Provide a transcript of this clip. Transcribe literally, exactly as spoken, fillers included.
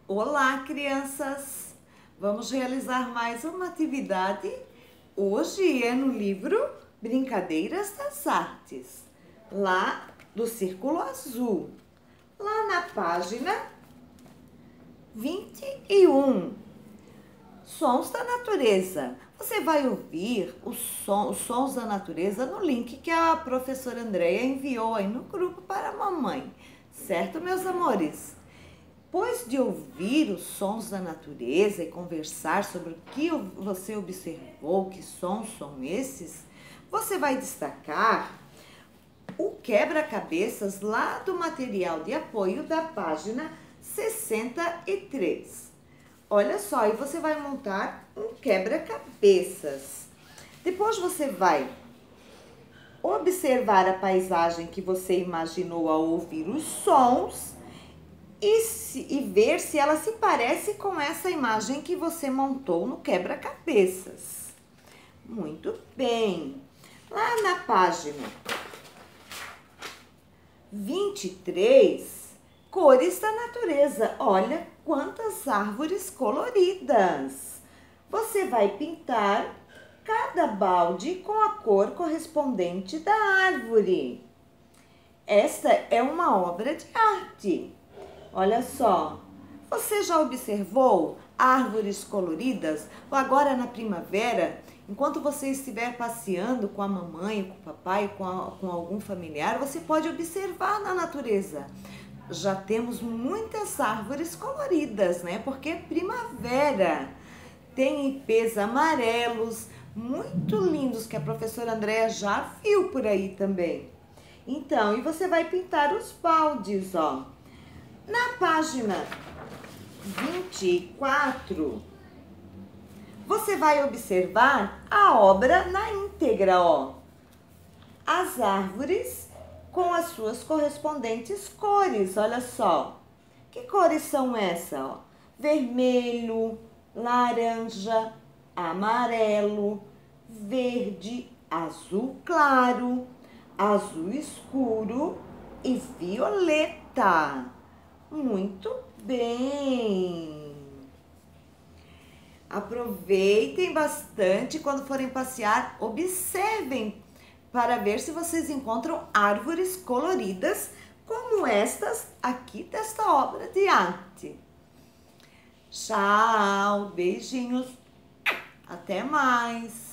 Olá, crianças! Vamos realizar mais uma atividade. Hoje é no livro Brincadeiras das Artes, lá do Círculo Azul, lá na página vinte e um. Sons da natureza. Você vai ouvir os, som, os sons da natureza no link que a professora Andréia enviou aí no grupo para a mamãe. Certo, meus amores? Depois de ouvir os sons da natureza e conversar sobre o que você observou, que sons são esses, você vai destacar o quebra-cabeças lá do material de apoio da página sessenta e três. Olha só, e você vai montar um quebra-cabeças. Depois você vai observar a paisagem que você imaginou ao ouvir os sons e, se, e ver se ela se parece com essa imagem que você montou no quebra-cabeças. Muito bem. Lá na página vinte e três, cores da natureza. Olha quantas árvores coloridas. Você vai pintar cada balde com a cor correspondente da árvore. Esta é uma obra de arte. Olha só, você já observou árvores coloridas? Agora na primavera, enquanto você estiver passeando com a mamãe, com o papai, com, a, com algum familiar, você pode observar na natureza. Já temos muitas árvores coloridas, né? Porque é primavera. Tem ipês amarelos, muito lindos, que a professora Andréia já viu por aí também. Então, e você vai pintar os baldes, ó. Na página vinte e quatro, você vai observar a obra na íntegra, ó. As árvores com as suas correspondentes cores, olha só. Que cores são essas, ó? Vermelho, laranja, amarelo, verde, azul claro, azul escuro e violeta. Muito bem! Aproveitem bastante quando forem passear, observem para ver se vocês encontram árvores coloridas como estas aqui desta obra de arte. Tchau, beijinhos, até mais!